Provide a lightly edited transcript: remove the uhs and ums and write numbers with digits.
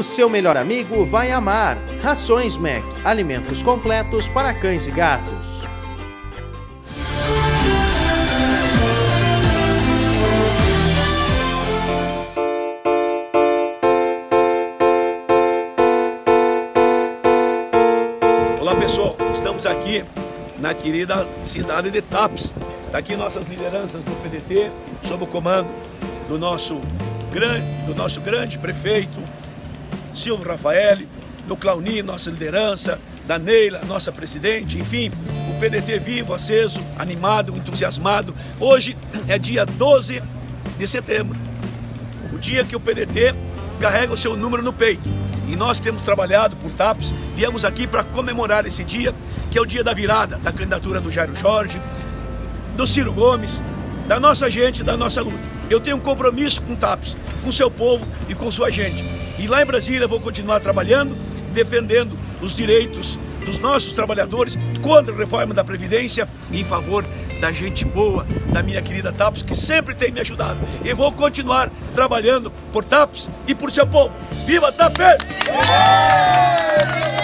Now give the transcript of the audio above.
O seu melhor amigo vai amar. Rações Mac, alimentos completos para cães e gatos. Olá pessoal, estamos aqui na querida cidade de Tapes. Está aqui nossas lideranças do PDT, sob o comando do nosso grande prefeito Silvio Rafaeli, do Clauni, nossa liderança, da Neila, nossa presidente, enfim, o PDT vivo, aceso, animado, entusiasmado. Hoje é dia 12 de setembro, o dia que o PDT carrega o seu número no peito. E nós que temos trabalhado por Tapes, viemos aqui para comemorar esse dia, que é o dia da virada, da candidatura do Jairo Jorge, do Ciro Gomes, da nossa gente, da nossa luta. Eu tenho um compromisso com Tapes, com o seu povo e com sua gente. E lá em Brasília eu vou continuar trabalhando, defendendo os direitos dos nossos trabalhadores, contra a reforma da Previdência e em favor da gente boa, da minha querida Tapes, que sempre tem me ajudado. E vou continuar trabalhando por Tapes e por seu povo. Viva Tapes!